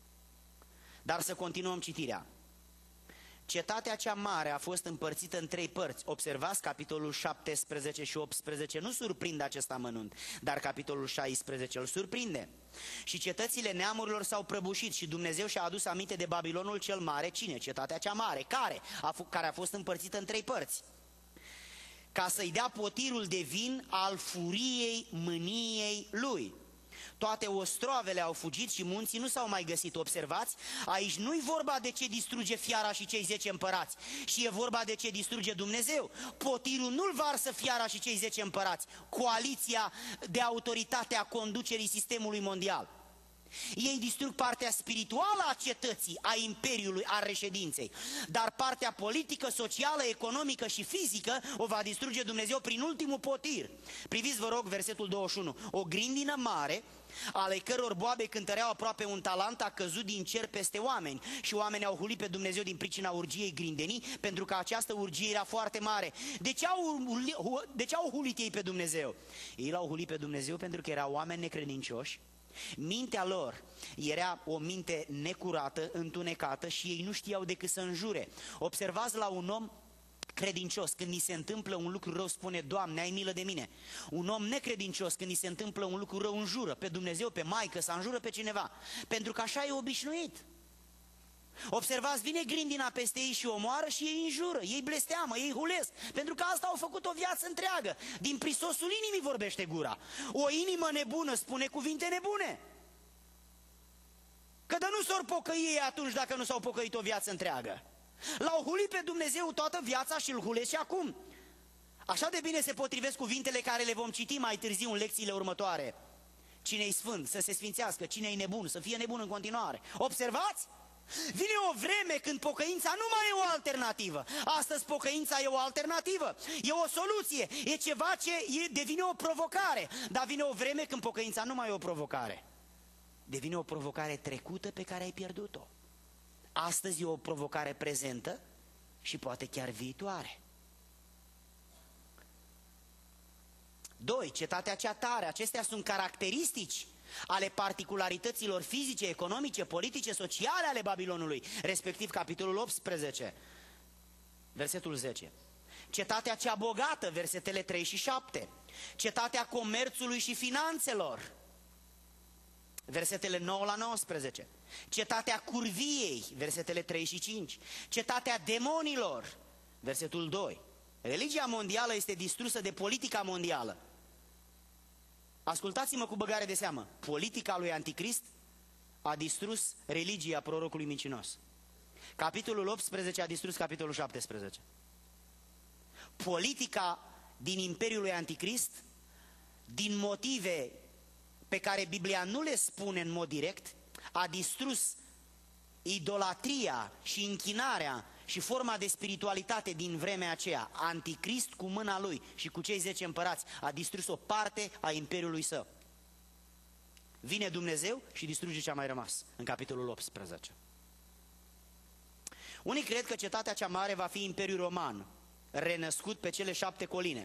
Dar să continuăm citirea. Cetatea cea mare a fost împărțită în trei părți. Observați, capitolul șaptesprezece și optsprezece nu surprind acest amănunt, dar capitolul șaisprezece îl surprinde. Și cetățile neamurilor s-au prăbușit și Dumnezeu și-a adus aminte de Babilonul cel mare. Cine? Cetatea cea mare. Care? A care a fost împărțită în trei părți. Ca să-i dea potirul de vin al furiei mâniei lui. Toate ostroavele au fugit și munții nu s-au mai găsit. Observați, aici nu-i vorba de ce distruge fiara și cei zece împărați, și e vorba de ce distruge Dumnezeu. Potirul nu-l varsă fiara și cei zece împărați, coaliția de autoritate a conducerii sistemului mondial. Ei distrug partea spirituală a cetății, a imperiului, a reședinței, dar partea politică, socială, economică și fizică o va distruge Dumnezeu prin ultimul potir. Priviți, vă rog, versetul douăzeci și unu. O grindină mare, ale căror boabe cântăreau aproape un talent, a căzut din cer peste oameni și oamenii au hulit pe Dumnezeu din pricina urgiei grindenii, pentru că această urgie era foarte mare. De ce au, de ce au hulit ei pe Dumnezeu? Ei l-au hulit pe Dumnezeu pentru că erau oameni necredincioși. Mintea lor era o minte necurată, întunecată și ei nu știau decât să înjure. Observați la un om credincios, când îi se întâmplă un lucru rău, spune: Doamne, ai milă de mine. Un om necredincios, când îi se întâmplă un lucru rău, înjură pe Dumnezeu, pe maică, să înjură pe cineva, pentru că așa e obișnuit. Observați, vine grindina peste ei și omoară și ei înjură, ei blesteamă, ei hulesc, pentru că asta au făcut o viață întreagă. Din prisosul inimii vorbește gura. O inimă nebună spune cuvinte nebune. Că de nu s-or pocăi ei atunci dacă nu s-au pocăit o viață întreagă. L-au hulit pe Dumnezeu toată viața și îl hulesc și acum. Așa de bine se potrivesc cuvintele care le vom citi mai târziu în lecțiile următoare. Cine-i sfânt, să se sfințească, cine-i nebun, să fie nebun în continuare. Observați? Vine o vreme când pocăința nu mai e o alternativă. Astăzi pocăința e o alternativă, e o soluție, e ceva ce e, devine o provocare. Dar vine o vreme când pocăința nu mai e o provocare. Devine o provocare trecută pe care ai pierdut-o. Astăzi e o provocare prezentă și poate chiar viitoare. Doi, cetatea cea tare. Acestea sunt caracteristici ale particularităților fizice, economice, politice, sociale ale Babilonului, respectiv capitolul optsprezece, versetul zece. Cetatea cea bogată, versetele trei și șapte. Cetatea comerțului și finanțelor, versetele nouă la nouăsprezece. Cetatea curviei, versetele trei și cinci. Cetatea demonilor, versetul doi. Religia mondială este distrusă de politica mondială. Ascultați-mă cu băgare de seamă. Politica lui Anticrist a distrus religia prorocului mincinos. Capitolul optsprezece a distrus capitolul șaptesprezece. Politica din Imperiul lui Anticrist, din motive pe care Biblia nu le spune în mod direct, a distrus idolatria și închinarea și forma de spiritualitate din vremea aceea. Anticrist cu mâna lui și cu cei zece împărați a distrus o parte a imperiului său. Vine Dumnezeu și distruge ce a mai rămas în capitolul optsprezece. Unii cred că cetatea cea mare va fi Imperiul Roman, renăscut pe cele șapte coline,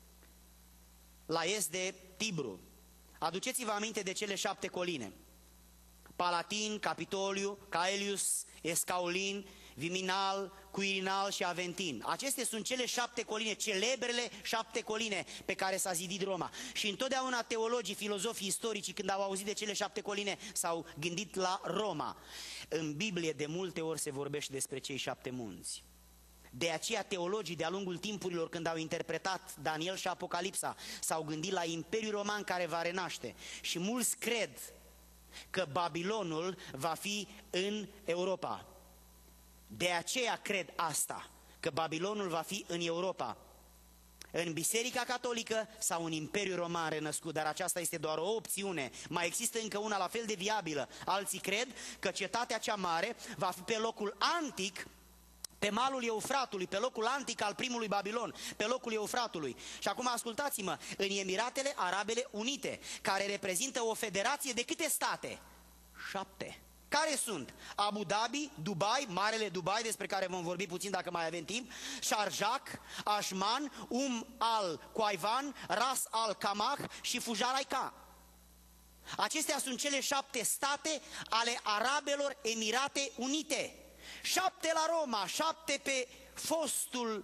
la est de Tibru. Aduceți-vă aminte de cele șapte coline: Palatin, Capitoliu, Caelius, Escaulin, Viminal, Quirinal și Aventin. Acestea sunt cele șapte coline, celebrele șapte coline pe care s-a zidit Roma. Și întotdeauna teologii, filozofii, istoricii, când au auzit de cele șapte coline, s-au gândit la Roma. În Biblie de multe ori se vorbește despre cei șapte munți. De aceea teologii de-a lungul timpurilor, când au interpretat Daniel și Apocalipsa, s-au gândit la Imperiul Roman care va renaște. Și mulți cred că Babilonul va fi în Europa. De aceea cred asta, că Babilonul va fi în Europa, în Biserica Catolică sau în Imperiul Roman renăscut, dar aceasta este doar o opțiune. Mai există încă una la fel de viabilă. Alții cred că cetatea cea mare va fi pe locul antic, pe malul Eufratului, pe locul antic al primului Babilon, pe locul Eufratului. Și acum ascultați-mă, în Emiratele Arabele Unite, care reprezintă o federație de câte state? Șapte. Care sunt? Abu Dhabi, Dubai, Marele Dubai, despre care vom vorbi puțin dacă mai avem timp, Sharjah, Ajman, Um al-Quaivan, Ras al-Khamah și Fujairah. Acestea sunt cele șapte state ale Arabelor Emirate Unite. Șapte la Roma, șapte pe fostul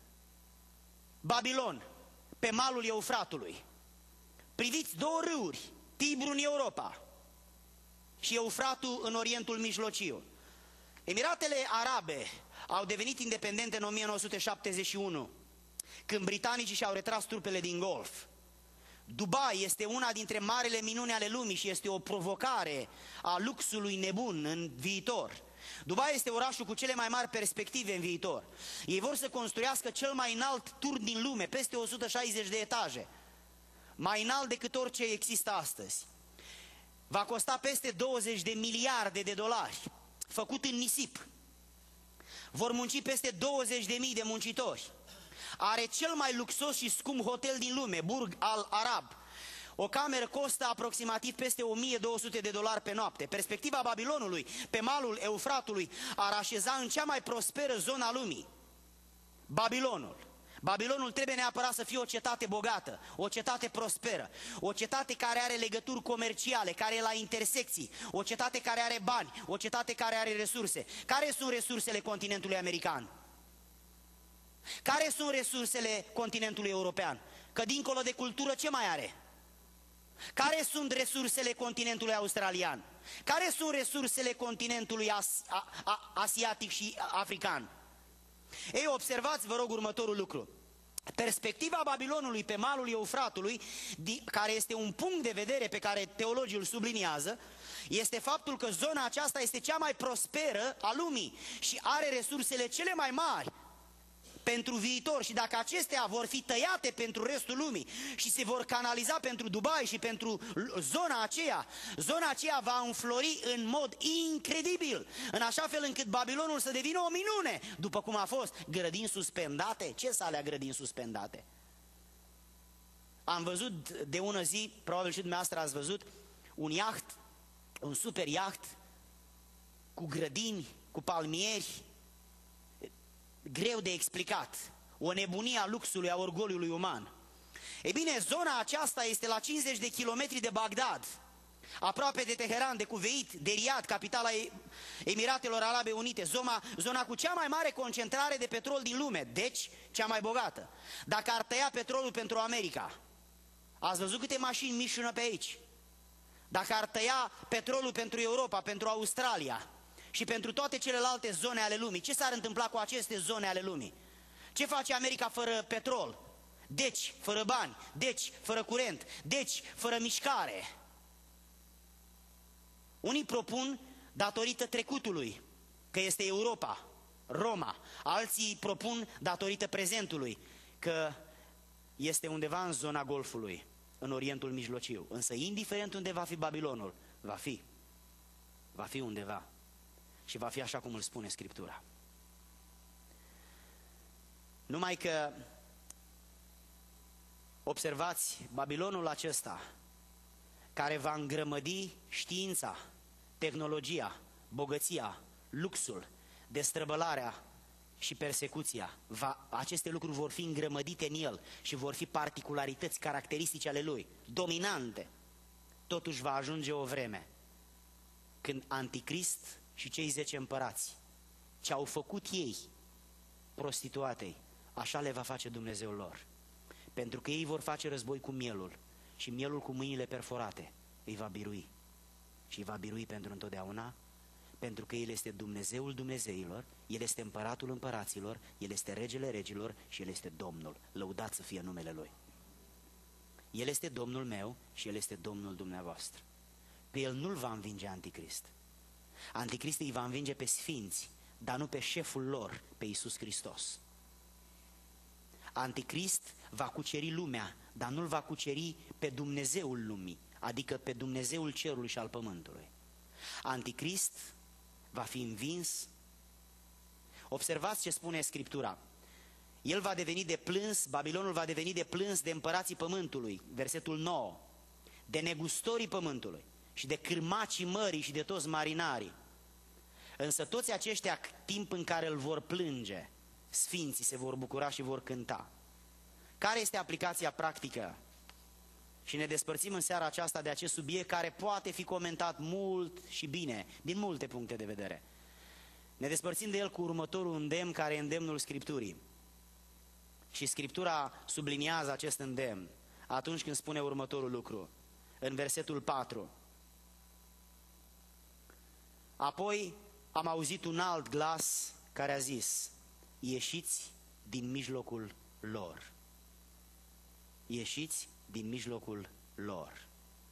Babilon, pe malul Eufratului. Priviți două râuri, Tibru în Europa și Eufratul în Orientul Mijlociu. Emiratele Arabe au devenit independente în o mie nouă sute șaptezeci și unu, când britanicii și-au retras trupele din Golf. Dubai este una dintre marele minuni ale lumii și este o provocare a luxului nebun în viitor. Dubai este orașul cu cele mai mari perspective în viitor. Ei vor să construiască cel mai înalt turn din lume, peste o sută șaizeci de etaje, mai înalt decât orice există astăzi. Va costa peste douăzeci de miliarde de dolari, făcut în nisip. Vor munci peste douăzeci de mii de muncitori. Are cel mai luxos și scump hotel din lume, Burj Al Arab. O cameră costă aproximativ peste o mie două sute de dolari pe noapte. Perspectiva Babilonului, pe malul Eufratului, ar așeza în cea mai prosperă zonă a lumii. Babilonul. Babilonul trebuie neapărat să fie o cetate bogată, o cetate prosperă, o cetate care are legături comerciale, care e la intersecții, o cetate care are bani, o cetate care are resurse. Care sunt resursele continentului american? Care sunt resursele continentului european? Că dincolo de cultură ce mai are? Care sunt resursele continentului australian? Care sunt resursele continentului as, a, a, asiatic și african? Ei, observați, vă rog, următorul lucru. Perspectiva Babilonului pe malul Eufratului, care este un punct de vedere pe care teologii îl subliniază, este faptul că zona aceasta este cea mai prosperă a lumii și are resursele cele mai mari pentru viitor, și dacă acestea vor fi tăiate pentru restul lumii și se vor canaliza pentru Dubai și pentru zona aceea, zona aceea va înflori în mod incredibil, în așa fel încât Babilonul să devină o minune, după cum a fost grădini suspendate. Ce să alea grădini suspendate? Am văzut de ună zi, probabil și dumneavoastră ați văzut, un iaht, un super iaht cu grădini, cu palmieri, greu de explicat, o nebunie a luxului, a orgoliului uman. Ei bine, zona aceasta este la cincizeci de kilometri de Bagdad, aproape de Teheran, de Cuveit, de Riyadh, capitala Emiratelor Arabe Unite, zona, zona cu cea mai mare concentrare de petrol din lume, deci cea mai bogată. Dacă ar tăia petrolul pentru America, ați văzut câte mașini mișună pe aici? Dacă ar tăia petrolul pentru Europa, pentru Australia și pentru toate celelalte zone ale lumii, ce s-ar întâmpla cu aceste zone ale lumii? Ce face America fără petrol? Deci, fără bani, deci, fără curent, deci, fără mișcare. Unii propun datorită trecutului, că este Europa, Roma. Alții propun datorită prezentului, că este undeva în zona Golfului, în Orientul Mijlociu. Însă, indiferent unde va fi Babilonul, va fi. Va fi undeva. Și va fi așa cum îl spune Scriptura. Numai că, observați, Babilonul acesta, care va îngrămădi știința, tehnologia, bogăția, luxul, destrăbălarea și persecuția, va, aceste lucruri vor fi îngrămădite în el și vor fi particularități caracteristice ale lui, dominante. Totuși va ajunge o vreme când Anticrist și cei zece împărați, ce au făcut ei prostituatei, așa le va face Dumnezeul lor. Pentru că ei vor face război cu mielul și mielul cu mâinile perforate îi va birui. Și îi va birui pentru întotdeauna, pentru că El este Dumnezeul Dumnezeilor, El este împăratul împăraților, El este regele regilor și El este Domnul. Lăudat să fie numele Lui. El este Domnul meu și El este Domnul dumneavoastră. Pe El nu-L va învinge Anticrist. Anticrist îi va învinge pe sfinți, dar nu pe șeful lor, pe Iisus Hristos. Anticrist va cuceri lumea, dar nu-L va cuceri pe Dumnezeul lumii, adică pe Dumnezeul cerului și al pământului. Anticrist va fi învins. Observați ce spune Scriptura. El va deveni de plâns, Babilonul va deveni de plâns de împărații pământului, versetul nouă, de negustorii pământului și de cârmacii mării și de toți marinarii. Însă toți aceștia, timp în care îl vor plânge, sfinții se vor bucura și vor cânta. Care este aplicația practică? Și ne despărțim în seara aceasta de acest subiect care poate fi comentat mult și bine, din multe puncte de vedere. Ne despărțim de el cu următorul îndemn, care e îndemnul Scripturii. Și Scriptura subliniază acest îndemn atunci când spune următorul lucru, în versetul patru. Apoi am auzit un alt glas care a zis, ieșiți din mijlocul lor. Ieșiți din mijlocul lor.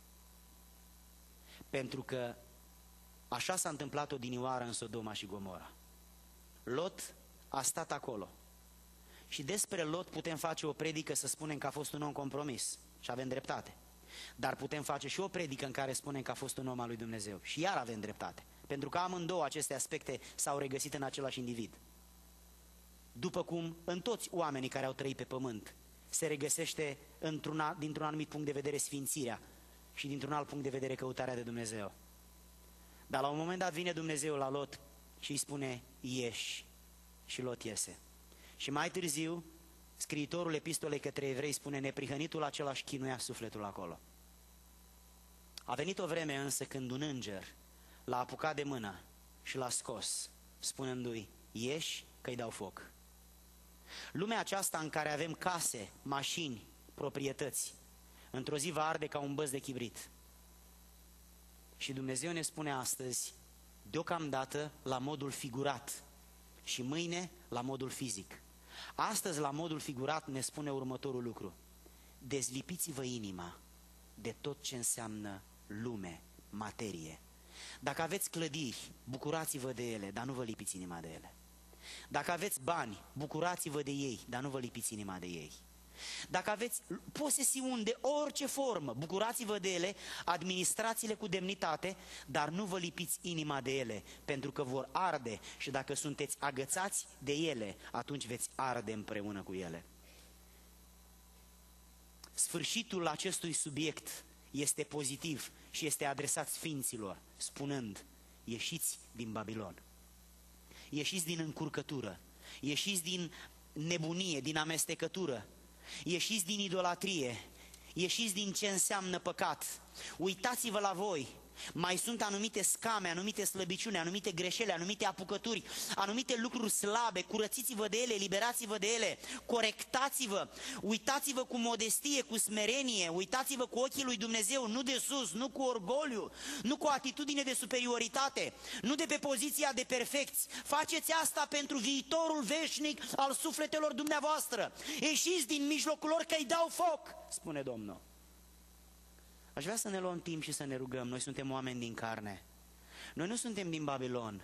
Pentru că așa s-a întâmplat odinioară în Sodoma și Gomora. Lot a stat acolo. Și despre Lot putem face o predică să spunem că a fost un om compromis. Și avem dreptate. Dar putem face și o predică în care spunem că a fost un om al lui Dumnezeu. Și iar avem dreptate. Pentru că amândouă aceste aspecte s-au regăsit în același individ. După cum în toți oamenii care au trăit pe pământ se regăsește într-un, dintr-un anumit punct de vedere sfințirea și dintr-un alt punct de vedere căutarea de Dumnezeu. Dar la un moment dat vine Dumnezeu la Lot și îi spune, ieși. Și Lot iese. Și mai târziu, scriitorul epistolei către evrei spune, neprihănitul același chinuia sufletul acolo. A venit o vreme însă când un înger l-a apucat de mână și l-a scos, spunându-i, ieși că-i dau foc. Lumea aceasta în care avem case, mașini, proprietăți, într-o zi va arde ca un băț de chibrit. Și Dumnezeu ne spune astăzi, deocamdată la modul figurat și mâine la modul fizic. Astăzi la modul figurat ne spune următorul lucru: dezlipiți-vă inima de tot ce înseamnă lume, materie. Dacă aveți clădiri, bucurați-vă de ele, dar nu vă lipiți inima de ele. Dacă aveți bani, bucurați-vă de ei, dar nu vă lipiți inima de ei. Dacă aveți posesiuni de orice formă, bucurați-vă de ele, administrați-le cu demnitate, dar nu vă lipiți inima de ele, pentru că vor arde și dacă sunteți agățați de ele, atunci veți arde împreună cu ele. Sfârșitul acestui subiect este pozitiv și este adresat sfinților, spunând: ieșiți din Babilon, ieșiți din încurcătură, ieșiți din nebunie, din amestecătură, ieșiți din idolatrie, ieșiți din ce înseamnă păcat, uitați-vă la voi. Mai sunt anumite scame, anumite slăbiciuni, anumite greșeli, anumite apucături, anumite lucruri slabe, curățiți-vă de ele, liberați-vă de ele, corectați-vă, uitați-vă cu modestie, cu smerenie, uitați-vă cu ochii lui Dumnezeu, nu de sus, nu cu orgoliu, nu cu atitudine de superioritate, nu de pe poziția de perfecți. Faceți asta pentru viitorul veșnic al sufletelor dumneavoastră. Ieșiți din mijlocul lor că îi dau foc, spune Domnul. Aș vrea să ne luăm timp și să ne rugăm. Noi suntem oameni din carne. Noi nu suntem din Babilon,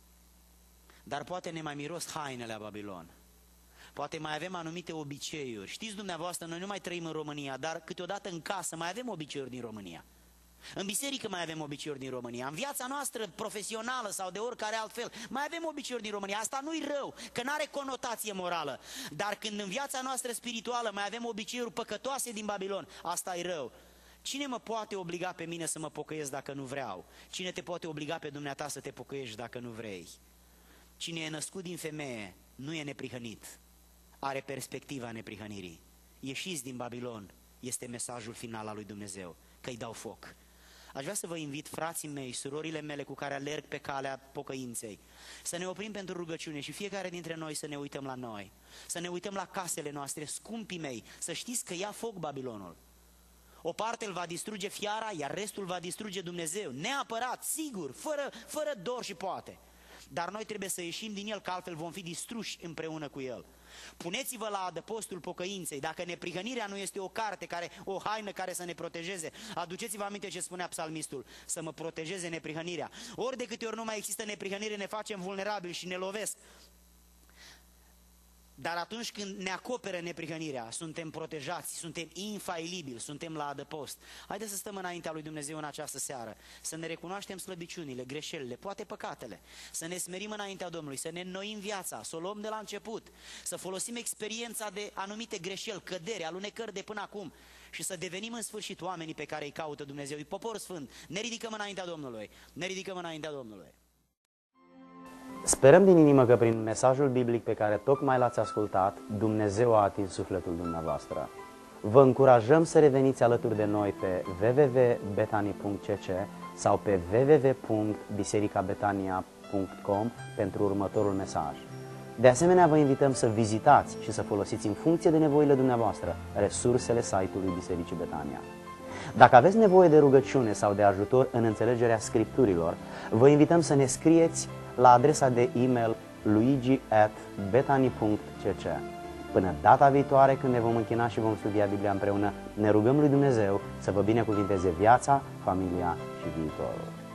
dar poate ne mai miros hainele la Babilon. Poate mai avem anumite obiceiuri. Știți dumneavoastră, noi nu mai trăim în România, dar câteodată în casă mai avem obiceiuri din România. În biserică mai avem obiceiuri din România. În viața noastră profesională sau de oricare altfel mai avem obiceiuri din România. Asta nu-i rău, că n-are conotație morală. Dar când în viața noastră spirituală mai avem obiceiuri păcătoase din Babilon, asta e rău. Cine mă poate obliga pe mine să mă pocăiesc dacă nu vreau? Cine te poate obliga pe dumneata să te pocăiești dacă nu vrei? Cine e născut din femeie nu e neprihănit, are perspectiva neprihănirii. Ieșiți din Babilon este mesajul final al lui Dumnezeu, că îi dau foc. Aș vrea să vă invit, frații mei, surorile mele cu care alerg pe calea pocăinței, să ne oprim pentru rugăciune și fiecare dintre noi să ne uităm la noi, să ne uităm la casele noastre, scumpii mei, să știți că ia foc Babilonul. O parte îl va distruge fiara, iar restul va distruge Dumnezeu. Neapărat, sigur, fără, fără dor și poate. Dar noi trebuie să ieșim din el, că altfel vom fi distruși împreună cu el. Puneți-vă la adăpostul pocăinței. Dacă neprihănirea nu este o carte, care, o haină care să ne protejeze, aduceți-vă aminte ce spunea psalmistul: să mă protejeze neprihănirea. Ori de câte ori nu mai există neprihănire, ne facem vulnerabili și ne lovesc. Dar atunci când ne acoperă neprihănirea, suntem protejați, suntem infailibili, suntem la adăpost. Haideți să stăm înaintea lui Dumnezeu în această seară, să ne recunoaștem slăbiciunile, greșelile, poate păcatele, să ne smerim înaintea Domnului, să ne înnoim viața, să o luăm de la început, să folosim experiența de anumite greșeli, căderi, alunecări de până acum și să devenim în sfârșit oamenii pe care îi caută Dumnezeu, popor sfânt. Ne ridicăm înaintea Domnului, ne ridicăm înaintea Domnului. Sperăm din inimă că prin mesajul biblic pe care tocmai l-ați ascultat, Dumnezeu a atins sufletul dumneavoastră. Vă încurajăm să reveniți alături de noi pe w w w punct betani punct c c sau pe w w w punct biserica betania punct com pentru următorul mesaj. De asemenea, vă invităm să vizitați și să folosiți în funcție de nevoile dumneavoastră resursele site-ului Bisericii Betania. Dacă aveți nevoie de rugăciune sau de ajutor în înțelegerea Scripturilor, vă invităm să ne scrieți la adresa de e-mail luigi at betani punct c c. Până data viitoare, când ne vom închina și vom studia Biblia împreună, ne rugăm lui Dumnezeu să vă binecuvinteze viața, familia și viitorul.